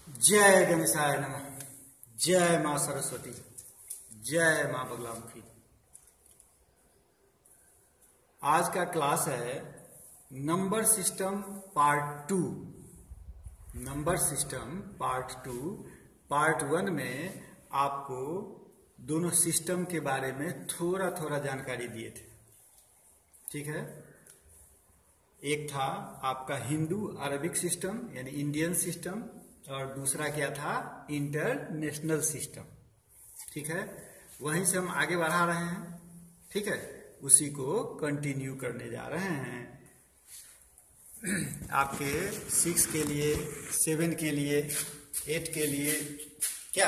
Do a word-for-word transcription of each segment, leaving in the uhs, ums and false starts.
जय गणेशाय नमः। जय मां सरस्वती। जय मां बगलामुखी। आज का क्लास है number system part two. Number system part two. Part one में आपको दोनों सिस्टम के बारे में थोड़ा थोड़ा जानकारी दिए थे, ठीक है। एक था आपका हिंदू अरबिक सिस्टम यानी इंडियन सिस्टम, और दूसरा क्या था इंटरनेशनल सिस्टम, ठीक है। वहीं से हम आगे बढ़ा रहे हैं, ठीक है। उसी को कंटिन्यू करने जा रहे हैं। आपके सिक्स के लिए, सेवन के लिए, एट के लिए क्या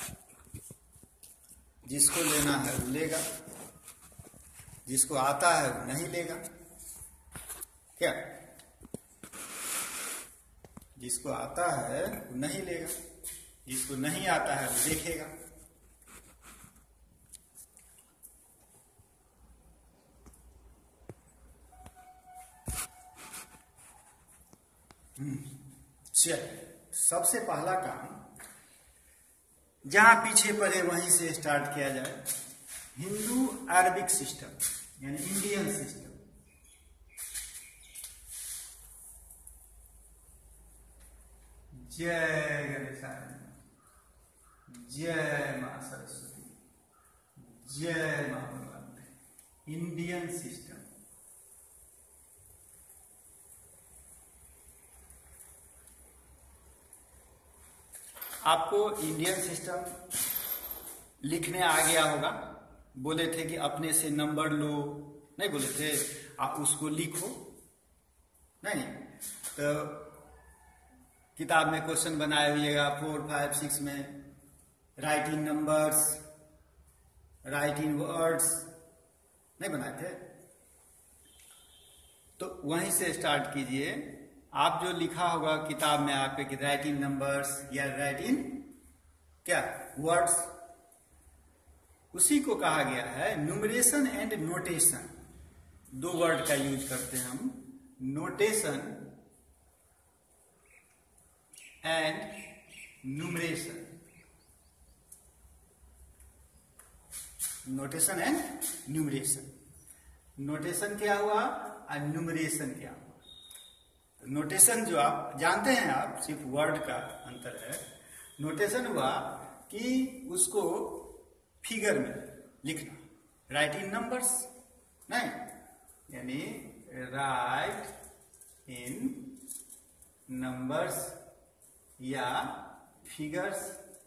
जिसको लेना है वो लेगा, जिसको आता है वो नहीं लेगा, क्या जिसको आता है वो नहीं लेगा, जिसको नहीं आता है वो देखेगा। चलिए, सबसे पहला काम जहां पीछे पड़े वहीं से स्टार्ट किया जाए। हिंदू अरबिक सिस्टम यानी इंडियन सिस्टम। जय गणेशाय, जय मां सरस्वती, जय मां बगलामुखी। इंडियन सिस्टम आपको इंडियन सिस्टम लिखने आ गया होगा। बोले थे कि अपने से नंबर लो, नहीं बोले थे आप उसको लिखो, नहीं तो किताब में क्वेश्चन बनाए हुएगा फोर फाइव सिक्स में, write in numbers, write in words, नहीं बनाए थे। तो वहीं से स्टार्ट कीजिए। आप जो लिखा होगा किताब में आपके कि राइट इन नंबर्स या राइट इन क्या वर्ड्स, उसी को कहा गया है न्यूमरेशन एंड नोटेशन। दो वर्ड का यूज करते हैं हम, notation and numeration. Notation and numeration. Notation क्या हुआ और न्यूमरेशन क्या हुआ। नोटेशन जो आप जानते हैं, आप सिर्फ वर्ड का अंतर है। नोटेशन हुआ कि उसको फिगर में लिखना, राइट इन नंबर्स, नहीं यानी राइट इन नंबर्स या फिगर्स,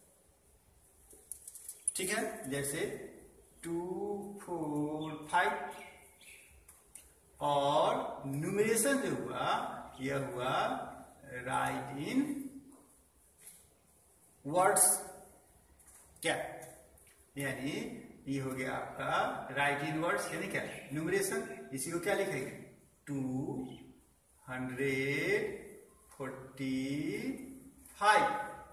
ठीक है। जैसे टू फोर फाइव। और न्यूमरेशन जो हुआ यह हुआ राइट इन वर्ड्स, क्या यानी ये हो गया आपका राइट इन वर्ड्स यानी क्या न्यूमरेशन। इसी को क्या लिखेंगे टू हंड्रेड फोर्टी फाइव।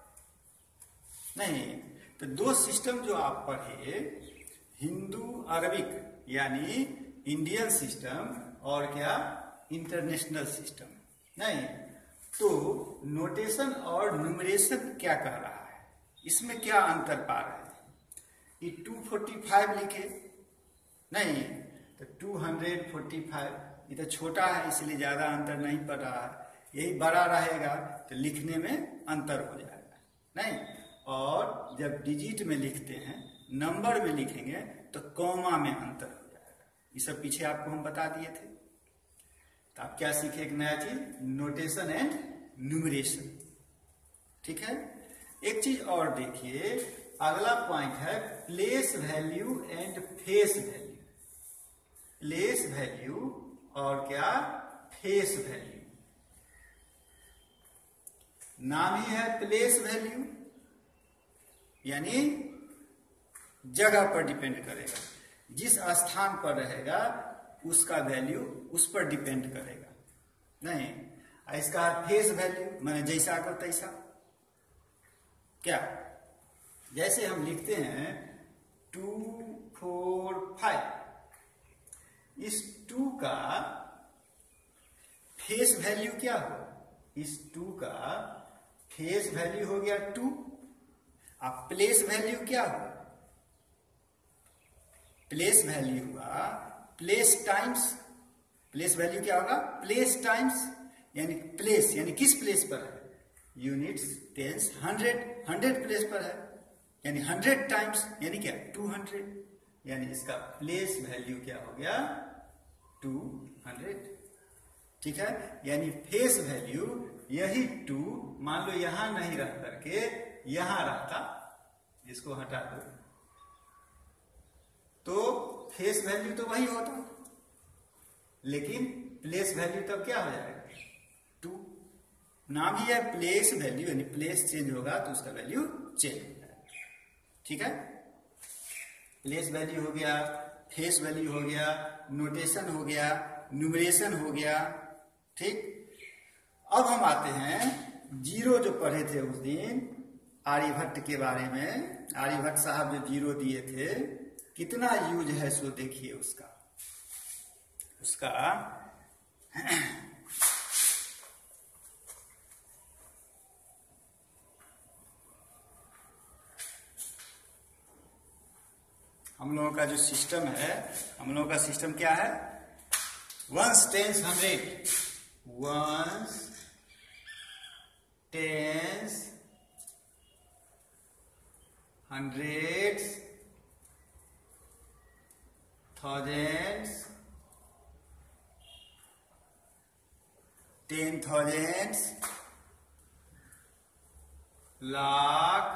नहीं तो दो सिस्टम जो आप पढ़े, हिंदू अरबिक यानी इंडियन सिस्टम और क्या इंटरनेशनल सिस्टम, नहीं तो नोटेशन और न्यूमरेशन क्या कह रहा है, इसमें क्या अंतर पा रहे हैं। ये टू फोर्टी फाइव लिखे, नहीं तो टू हंड्रेड फोर्टी फाइव, ये तो छोटा है इसलिए ज्यादा अंतर नहीं पड़ रहा है। यही बड़ा रहेगा तो लिखने में अंतर हो जाएगा, नहीं। और जब डिजिट में लिखते हैं, नंबर में लिखेंगे तो कॉमा में अंतर हो जाएगा। ये सब पीछे आपको हम बता दिए थे। तो आप क्या सीखे, एक नया चीज, नोटेशन एंड न्यूमरेशन, ठीक है। एक चीज और देखिए, अगला पॉइंट है place value and face value. Place value और क्या फेस वैल्यू। नाम ही है प्लेस वैल्यू, यानी जगह पर डिपेंड करेगा, जिस स्थान पर रहेगा उसका वैल्यू उस पर डिपेंड करेगा, नहीं। इसका फेस वैल्यू माने जैसा को तैसा, क्या जैसे हम लिखते हैं टू फोर फाइव, इस टू का फेस वैल्यू क्या हो, इस टू का फेस वैल्यू हो गया टू। अब प्लेस वैल्यू क्या हुआ? प्लेस वैल्यू हुआ प्लेस टाइम्स, प्लेस वैल्यू क्या होगा? प्लेस टाइम्स, यानी प्लेस यानी किस प्लेस पर है? Units, tens, hundred, hundred place पर है, यानी हंड्रेड टाइम्स, यानी क्या? टू हंड्रेड, यानी इसका प्लेस वैल्यू क्या हो गया? Two hundred. ठीक है, यानी फेस वैल्यू यही टू, मान लो यहां नहीं रह करके यहां रहता, इसको हटा दो, तो फेस वैल्यू तो वही होता, लेकिन प्लेस वैल्यू तब क्या हो जाएगा? टू। नाम ही है प्लेस वैल्यू, यानी प्लेस चेंज होगा तो उसका वैल्यू चेंज हो जाएगा। ठीक है, प्लेस वैल्यू हो गया, फेस वैल्यू हो गया, नोटेशन हो गया, न्यूमरेशन हो गया। ठीक, अब हम आते हैं जीरो जो पढ़े थे उस दिन आर्यभट्ट के बारे में। आर्यभट्ट साहब जो जीरो दिए थे, कितना यूज है सो देखिए उसका उसका हम लोगों का जो सिस्टम है, हम लोगों का सिस्टम क्या है? Ones, tens, hundred, ones, tens, hundreds, thousands, ten thousands, lakh,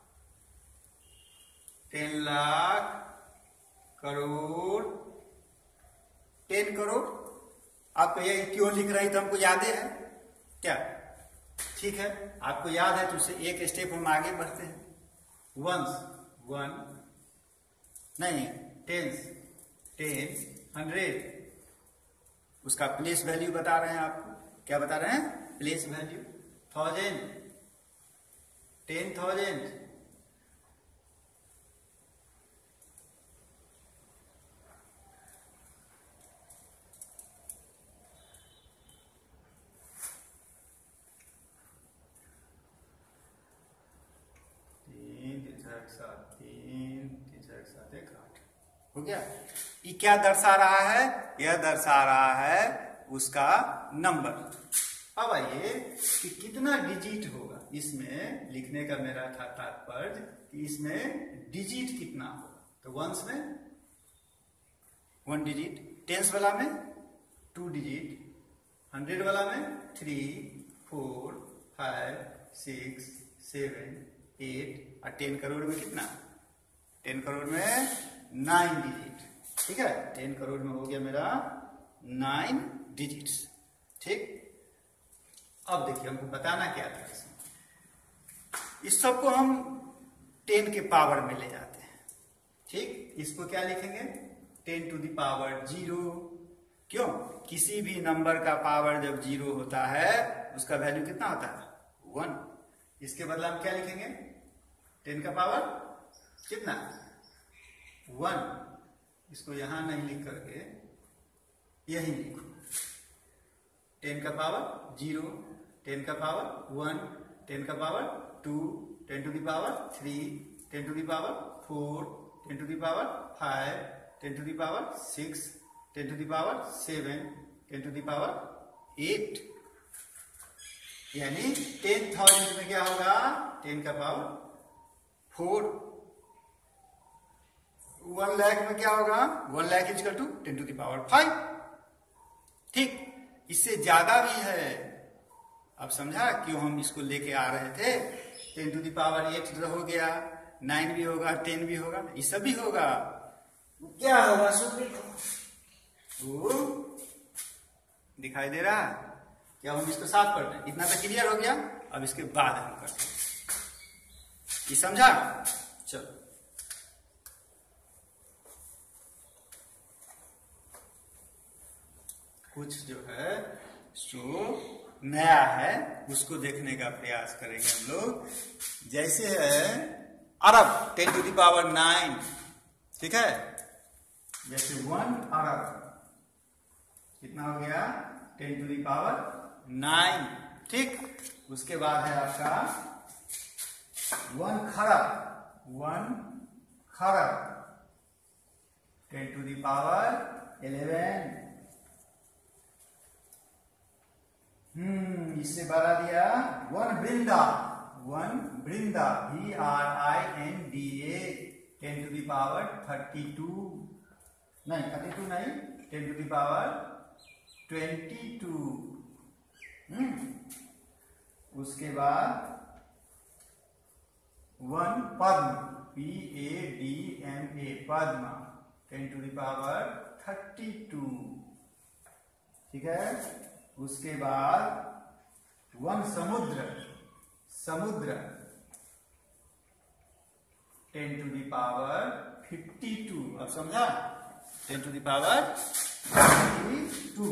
ten lakh, crore, ten crore. आप ये क्यों लिख रही तो हमको याद है क्या? ठीक है, आपको याद है तो उससे एक स्टेप हम आगे बढ़ते हैं। वंस, वन, नहीं, टेंस, टेन, हंड्रेड, उसका प्लेस वैल्यू बता रहे हैं आपको। क्या बता रहे हैं? Place value. Thousand, ten thousand, तीन, तीन चार सात एक आठ हो गया। ये क्या दर्शा रहा है? यह दर्शा रहा है उसका नंबर। अब आइए कि कितना डिजिट होगा, इसमें लिखने का मेरा था तात्पर्य कि इसमें डिजिट कितना होगा। तो वंस में वन डिजिट, टेंस वाला में टू डिजिट, हंड्रेड वाला में three, four, five, six, seven, eight, और टेन करोड़ में कितना? टेन करोड़ में नाइन डिजिट। ठीक है, टेन करोड़ में हो गया मेरा नाइन डिजिट्स। ठीक, अब देखिए हमको बताना क्या था इसमें। इस सबको हम टेन के पावर में ले जाते हैं। ठीक, इसको क्या लिखेंगे? Ten to the power zero. क्यों? किसी भी नंबर का पावर जब जीरो होता है उसका वैल्यू कितना होता है? वन। इसके बदला हम क्या लिखेंगे? टेन का पावर कितना? वन। इसको यहां नहीं लिख करके यही लिखो, टेन का पावर जीरो, टेन का पावर वन, टेन का power two, ten to the power three, ten to the power four, ten to the power five, ten to the power six, ten to the power seven, ten to the power eight. यानी ten thousand में क्या होगा? Ten का power four. One lakh में क्या होगा? One lakh is equal to ten to the power five. ठीक, इससे ज्यादा भी है। अब समझा क्यों हम इसको लेके आ रहे थे? Ten to the power eight हो गया, नाइन भी होगा, टेन भी होगा, ये सब भी होगा। क्या होगा? वो दिखाई दे रहा है क्या? हम इसको साफ करते हैं। इतना तो क्लियर हो गया। अब इसके बाद हम करते हैं, ये समझा? चलो, कुछ जो है सो नया है उसको देखने का प्रयास करेंगे हम लोग। जैसे है अरब, ten to the power nine. ठीक है, जैसे वन अरब कितना हो गया? Ten to the power nine. ठीक, उसके बाद है आपका वन खरब, वन खरब ten to the power eleven. हम्म इससे बड़ा दिया वन वृंदा, वन वृंदा V R I N D A ten to the power thirty two, नहीं थर्टी टू नहीं, ten to the power twenty two. हम्म उसके बाद वन पद्म, P A D M A, पद्म ten to the power thirty two. ठीक है, उसके बाद वन समुद्र, समुद्र ten to the power fifty two. अब समझा, ten to the power fifty two,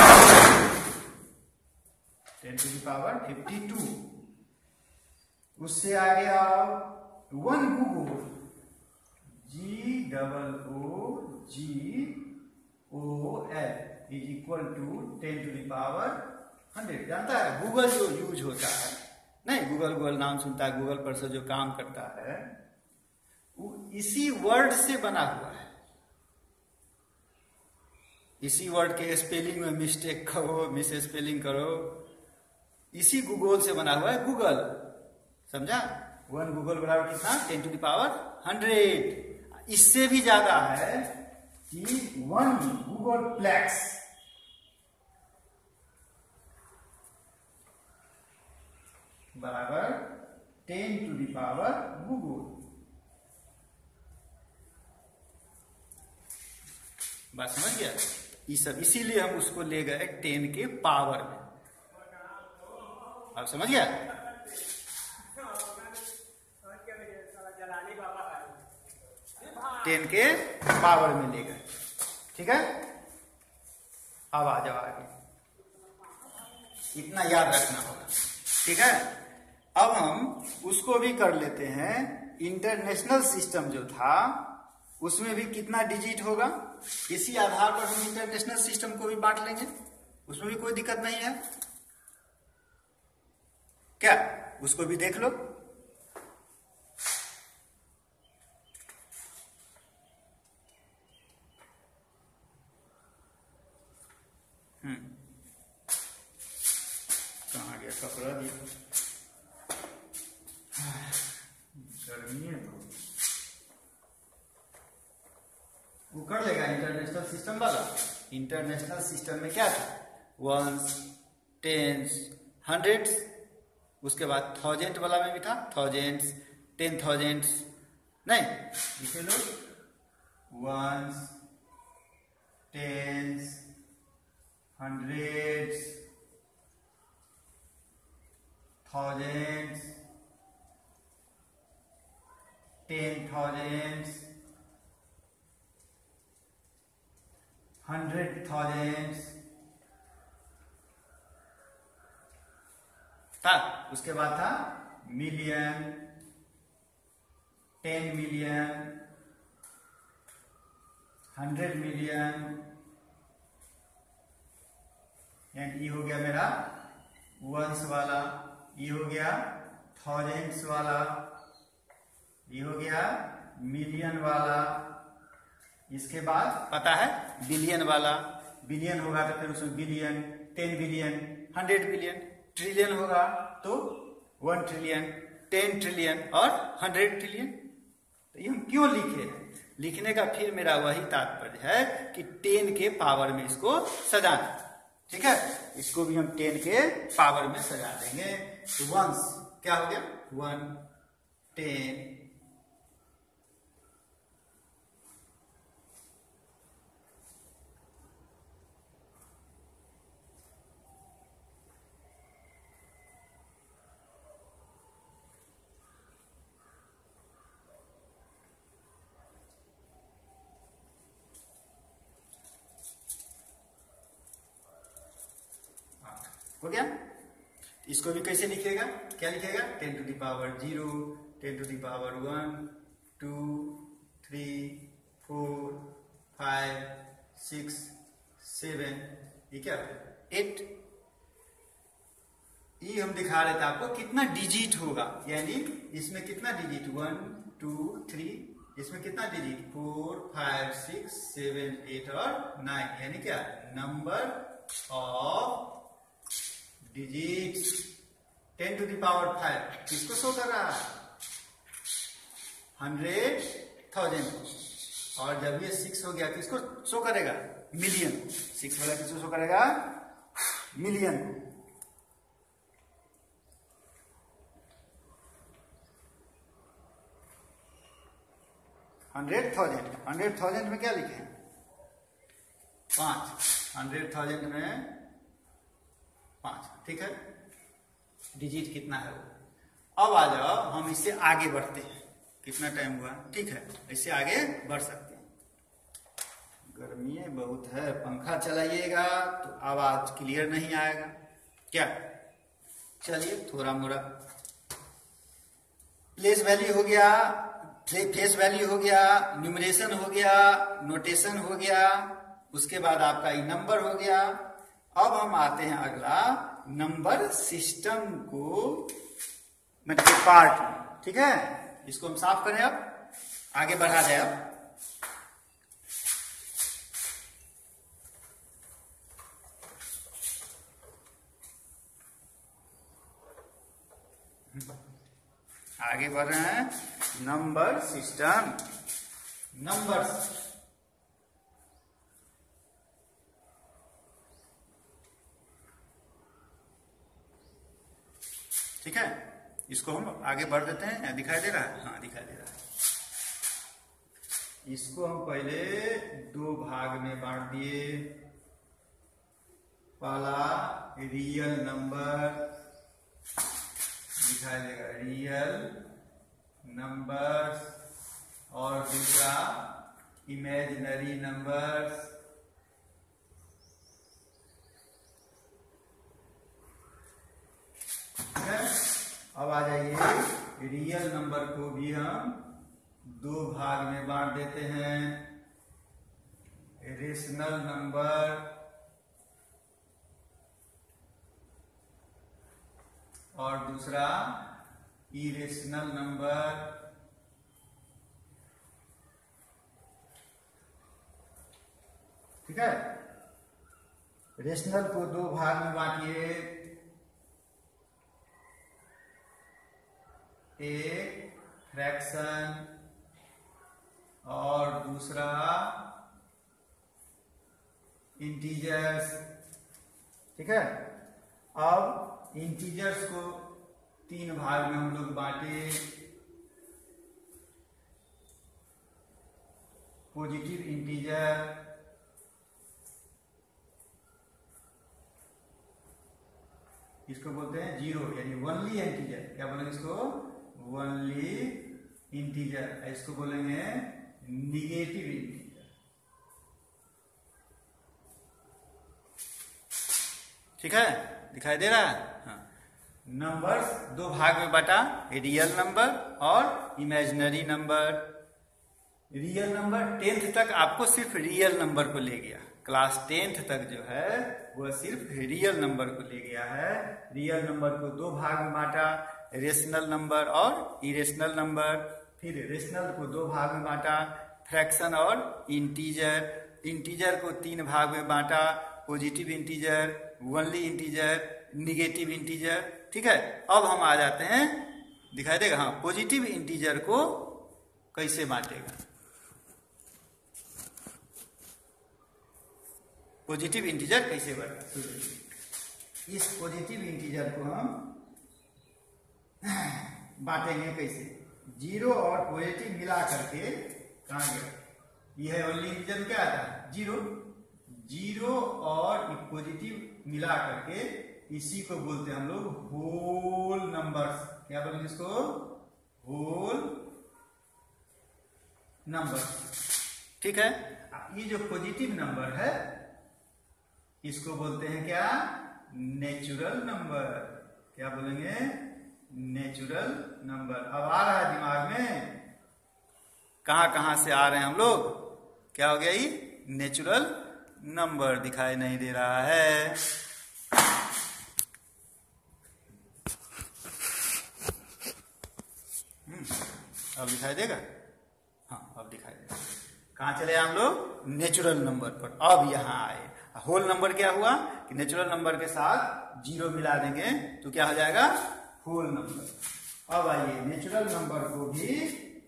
ten to the power fifty two. उससे आगे आओ one googol, G double O G O L is equal to ten to the power hundred. जानता है Google जो use होता है, नहीं गूगल गूगल नाम सुनता है, गूगल पर से जो काम करता है वो इसी वर्ड से बना हुआ है। इसी वर्ड के स्पेलिंग में मिस्टेक करो, मिस स्पेलिंग करो, इसी गूगल से बना हुआ है गूगल। समझा, वन गूगल बराबर कितना, ten to the power hundred. इससे भी ज्यादा है कि वन गूगल प्लेक्स, बराबर ten to the power googol. बात समझ गया? ये सब इसीलिए हम उसको ले गए टेन के पावर में। आप समझ गया? टेन के पावर में ले गए। ठीक है, अब आ जाओ आगे, इतना याद रखना होगा। ठीक है, अब हम उसको भी कर लेते हैं। इंटरनेशनल सिस्टम जो था उसमें भी कितना डिजिट होगा, इसी आधार पर हम इंटरनेशनल सिस्टम को भी बांट लेंगे, उसमें भी कोई दिक्कत नहीं है क्या, उसको भी देख लो। हम्म कहाँ गया कपड़ा दिया, गर्मी है तो वो कर लेगा। इंटरनेशनल सिस्टम वाला, इंटरनेशनल सिस्टम में क्या था, वंस, टेंस, हंड्रेड्स, उसके बाद थाउजेंड वाला में भी था, थाउजेंड्स, टेन थाउजेंड्स, नहीं लिखे लो, ones, tens, hundreds, thousands, ten thousands, hundred thousands था। उसके बाद था million, ten million, hundred million, and ये हो गया मेरा वंस वाला, ये हो गया थाउजेंड्स वाला, ये हो गया मिलियन वाला। इसके बाद पता है बिलियन वाला, बिलियन होगा तो फिर उसमें billion, ten billion, hundred billion, trillion होगा तो वन ट्रिलियन, टेन ट्रिलियन और हंड्रेड ट्रिलियन। तो ये हम क्यों लिखे? लिखने का फिर मेरा वही तात्पर्य है कि टेन के पावर में इसको सजाना। ठीक है, इसको भी हम टेन के पावर में सजा देंगे। तो वंस क्या हो गया, वन, टेन, हो गया। इसको भी कैसे लिखेगा, क्या लिखेगा, ten to the power zero, ten to the power one, two, three, four, five, six, seven, ये क्या एट। ई हम दिखा रहे थे आपको कितना डिजिट होगा, यानी इसमें कितना डिजिट, वन टू थ्री, इसमें कितना digit, four five six seven eight और नाइन, यानी क्या, number of digits ten to the power five किसको शो कर रहा है, हंड्रेड थाउजेंड को। और जब ये सिक्स हो गया किसको शो करेगा, मिलियन, सिक्स वाला किसको शो करेगा, मिलियन को। हंड्रेड थाउजेंड, हंड्रेड थाउजेंड में क्या लिखे हैं, पांच, हंड्रेड थाउजेंड में पांच, ठीक है, डिजिट कितना है वो। अब आ जाओ हम इससे आगे बढ़ते हैं, कितना टाइम हुआ, ठीक है, इससे आगे बढ़ सकते हैं। गर्मी बहुत है, पंखा चलाइएगा तो आवाज क्लियर नहीं आएगा क्या, चलिए थोड़ा मोड़ा प्लेस वैल्यू हो गया, फेस वैल्यू हो गया, न्यूमरेशन हो गया, नोटेशन हो गया, उसके बाद आपका ये नंबर हो गया। अब हम आते हैं अगला नंबर सिस्टम को मतलब पार्ट, ठीक है, इसको हम साफ करें, अब आगे बढ़ा जाए। अब आगे बढ़ रहे हैं, नंबर सिस्टम, नंबर्स, ठीक है, इसको हम आगे बढ़ देते हैं, दिखाई दे रहा है, हाँ दिखाई दे रहा है। इसको हम पहले दो भाग में बांट दिए, पहला रियल नंबर दिखाई देगा, रियल नंबर्स, और दूसरा इमेजिनरी नंबर्स, अब आ जाइए रियल नंबर को भी हम दो भाग में बांट देते हैं, रेशनल नंबर और दूसरा इरेशनल नंबर। ठीक है, रेशनल को दो भाग में बांटिए, एक फ्रैक्शन और दूसरा इंटीजर्स। ठीक है, अब इंटीजर्स को तीन भाग में हम लोग बांटे, पॉजिटिव इंटीजर, इसको बोलते हैं जीरो यानी वनली इंटीजर। क्या बोलेंगे इसको? Only integer. इसको बोलेंगे निगेटिव इंटीजर। ठीक है, दिखाई दे रहा है? हाँ। नंबर्स दो भाग में बांटा, रियल नंबर और imaginary number. Real number tenth तक आपको सिर्फ रियल नंबर को ले गया, क्लास टेंथ तक जो है वह सिर्फ रियल नंबर को ले गया है। रियल नंबर को दो भाग में बांटा, रेशनल नंबर और इरेशनल नंबर। फिर रेशनल को दो भाग में बांटा, फ्रैक्शन और इंटीजर। इंटीजर को तीन भाग में बांटा, positive integer, only integer, negative integer. ठीक है, अब हम आ जाते हैं, दिखाई देगा? हाँ, पॉजिटिव इंटीजर को कैसे बांटेगा। पॉजिटिव इंटीजर कैसे बनेगा? इस पॉजिटिव इंटीजर को हम बांटेंगे कैसे? जीरो और पॉजिटिव मिला करके कहाँ गया? यह ओनली इंटीजर क्या आता है? जीरो। जीरो और पॉजिटिव मिला करके इसी को बोलते हैं हम लोग होल नंबर्स। क्या बोलेंगे इसको? Whole number. ठीक है, ये जो पॉजिटिव नंबर है इसको बोलते हैं क्या? Natural number. क्या बोलेंगे? Natural number. अब आ रहा है दिमाग में, कहां कहां से आ रहे हैं हम लोग? क्या हो गया? ये नेचुरल नंबर दिखाई नहीं दे रहा है। अब दिखाई देगा? हाँ अब दिखाई देगा। कहाँ चले हम लोग? नेचुरल नंबर पर। अब यहाँ आए होल नंबर। क्या हुआ कि नेचुरल नंबर के साथ जीरो मिला देंगे तो क्या हो जाएगा? Whole number. अब आइए नेचुरल नंबर को भी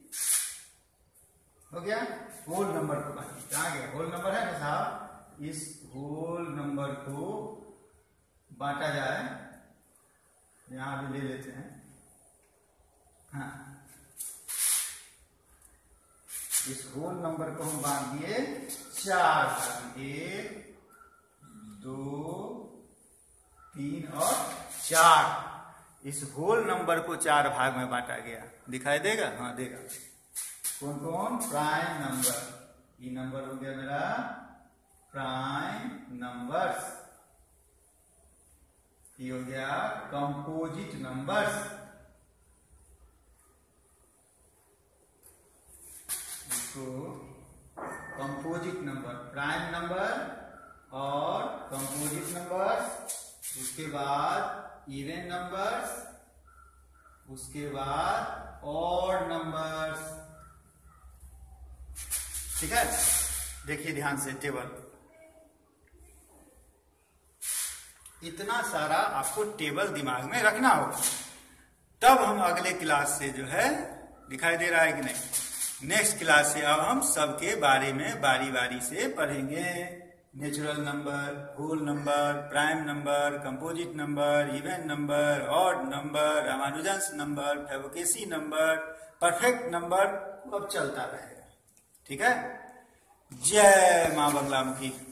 हो गया, होल नंबर को बांटिए। कहाँ गया? होल नंबर है ना साहब, इस होल नंबर को बांटा जाए, यहां भी ले लेते हैं। हाँ इस होल नंबर को हम बांट दिए चार भाग, एक दो तीन और चार। इस होल नंबर को चार भाग में बांटा गया। दिखाई देगा? हाँ देगा। कौन कौन? प्राइम नंबर, ये नंबर हो गया मेरा प्राइम नंबर्स, ये हो गया कंपोजिट नंबर्स, इसको कंपोजिट नंबर, प्राइम नंबर और कंपोजिट नंबर्स, उसके बाद इवन नंबर्स, उसके बाद ऑड नंबर्स। ठीक है, देखिए ध्यान से टेबल, इतना सारा आपको टेबल दिमाग में रखना होगा, तब हम अगले क्लास से जो है, दिखाई दे रहा है कि नहीं, नेक्स्ट क्लास से अब हम सबके बारे में बारी बारी से पढ़ेंगे। Natural number, whole number, prime number, composite number, even number, odd number, Ramanujan's number, फेवोकेसी नंबर, परफेक्ट नंबर, अब चलता रहेगा। ठीक है। जय मां बंगलामुखी।